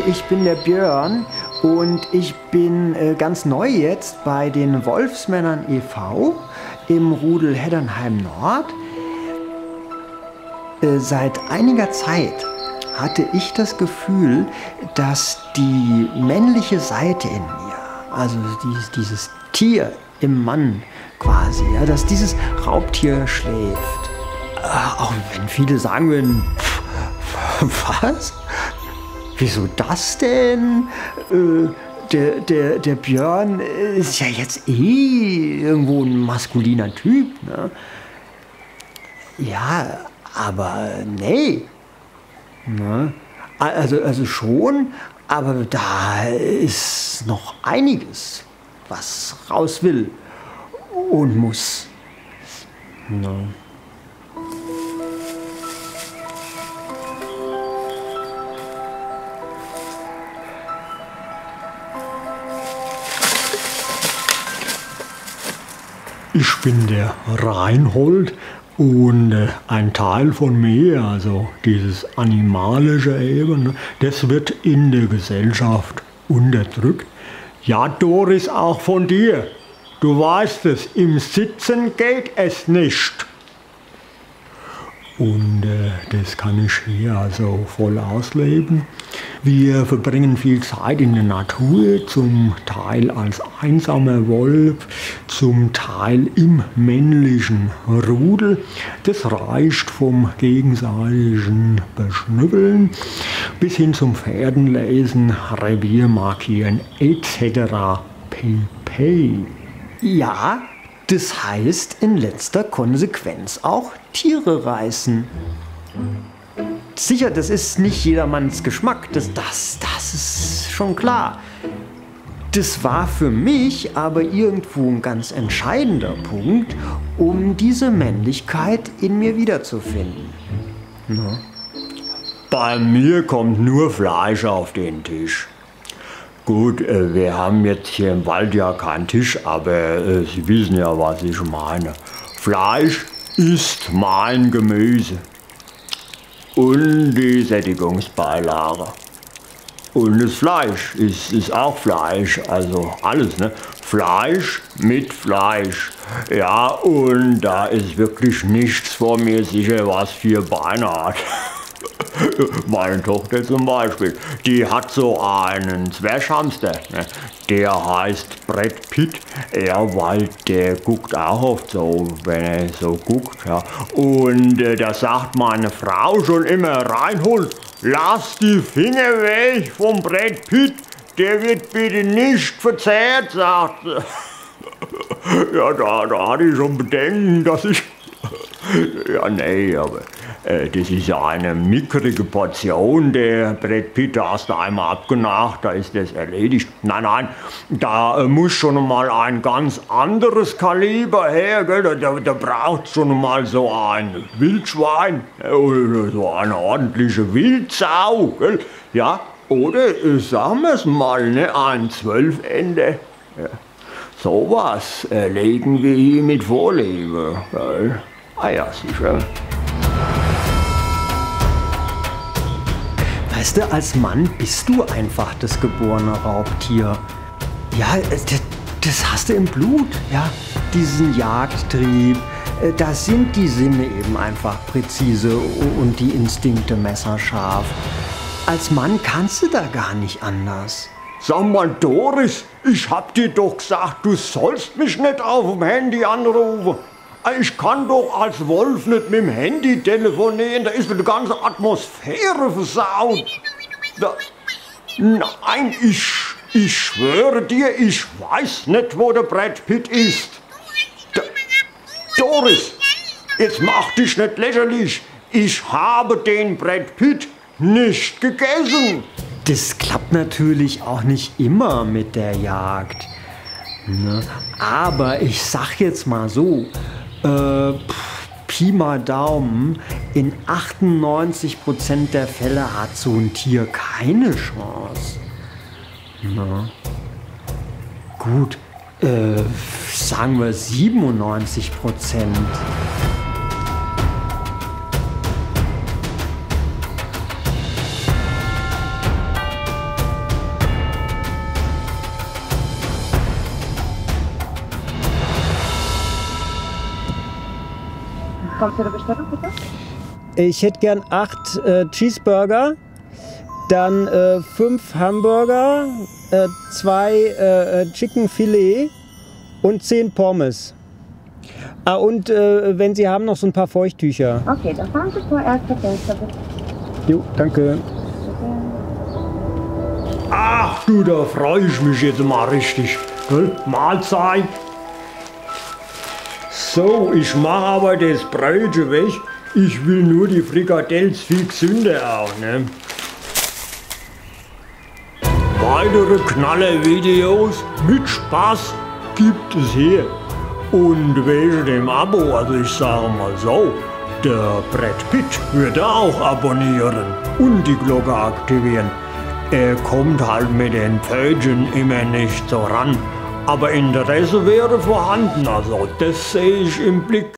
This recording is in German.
ich bin der Björn und ich bin ganz neu jetzt bei den Wolfsmännern e.V. im Rudel Heddernheim Nord. Seit einiger Zeit hatte ich das Gefühl, dass die männliche Seite in mir, also dieses Tier im Mann quasi, ja, dass dieses Raubtier schläft. Auch wenn viele sagen würden, was? Wieso das denn? Der Björn ist ja jetzt irgendwo ein maskuliner Typ, ne? Ja, aber nee. Ne? Also schon, aber da ist noch einiges, was raus will und muss. Ne? Ich bin der Reinhold und ein Teil von mir, also dieses animalische eben, das wird in der Gesellschaft unterdrückt. Ja, Doris, auch von dir. Du weißt es, im Sitzen geht es nicht. Und das kann ich hier also voll ausleben. Wir verbringen viel Zeit in der Natur, zum Teil als einsamer Wolf, zum Teil im männlichen Rudel. Das reicht vom gegenseitigen Beschnüffeln bis hin zum Pferdenlesen, Revier markieren etc. pp. Ja, das heißt in letzter Konsequenz auch Tiere reißen. Sicher, das ist nicht jedermanns Geschmack, das ist schon klar. Das war für mich aber irgendwo ein ganz entscheidender Punkt, um diese Männlichkeit in mir wiederzufinden. Ja. Bei mir kommt nur Fleisch auf den Tisch. Gut, wir haben jetzt hier im Wald ja keinen Tisch, aber Sie wissen ja, was ich meine. Fleisch ist mein Gemüse. Und die Sättigungsbeilage. Und das Fleisch ist auch Fleisch, also alles, ne? Fleisch mit Fleisch. Ja, und da ist wirklich nichts vor mir sicher, was 4 Beine hat. Meine Tochter zum Beispiel, die hat so einen Zwerchhamster, ne? Der heißt Brad Pitt, ja, weil der guckt auch oft so, wenn er so guckt, ja. Und da sagt meine Frau schon immer, Reinhold, lass die Finger weg vom Brad Pitt, der wird bitte nicht verzehrt, sagt sie. Ja, da hatte ich schon Bedenken, dass ich... Ja, nee, aber das ist ja eine mickrige Portion. Der Brad Pitt, da hast du einmal abgenagt, da ist das erledigt. Nein, da muss schon mal ein ganz anderes Kaliber her, gell? Da braucht schon mal so ein Wildschwein oder so eine ordentliche Wildsau, gell? Ja, oder sagen wir es mal, ne? Ein Zwölfender. Ja. Sowas erlegen wir hier mit Vorliebe, gell? Ah ja, sicher. Weißt du, als Mann bist du einfach das geborene Raubtier. Ja, das hast du im Blut, ja, diesen Jagdtrieb. Da sind die Sinne eben einfach präzise und die Instinkte messerscharf. Als Mann kannst du da gar nicht anders. Sag mal, Doris, ich hab dir doch gesagt, du sollst mich nicht auf dem Handy anrufen. Ich kann doch als Wolf nicht mit dem Handy telefonieren, da ist die ganze Atmosphäre versaut. Nein, ich schwöre dir, ich weiß nicht, wo der Brad Pitt ist. Doris, jetzt mach dich nicht lächerlich. Ich habe den Brad Pitt nicht gegessen. Das klappt natürlich auch nicht immer mit der Jagd. Ne? Aber ich sag jetzt mal so, Pi mal Daumen, in 98% der Fälle hat so ein Tier keine Chance. Na. Gut, sagen wir 97%. Kommt für eine Bestellung, bitte? Ich hätte gern 8 Cheeseburger, dann 5 Hamburger, 2 Chicken Filet und 10 Pommes. Ah, und wenn Sie haben, noch so ein paar Feuchttücher. Okay, dann fahren Sie vorerst das Fenster, bitte. Jo, danke. Ach du, da freue ich mich jetzt mal richtig. Gell? Mahlzeit. So, ich mache aber das Brötchen weg. Ich will nur die Frikadells viel gesünder auch, ne? Weitere Knaller-Videos mit Spaß gibt es hier. Und wegen dem Abo, also ich sage mal so, der Brad Pitt würde auch abonnieren und die Glocke aktivieren. Er kommt halt mit den Pfötchen immer nicht so ran. Aber Interesse wäre vorhanden, also das sehe ich im Blick.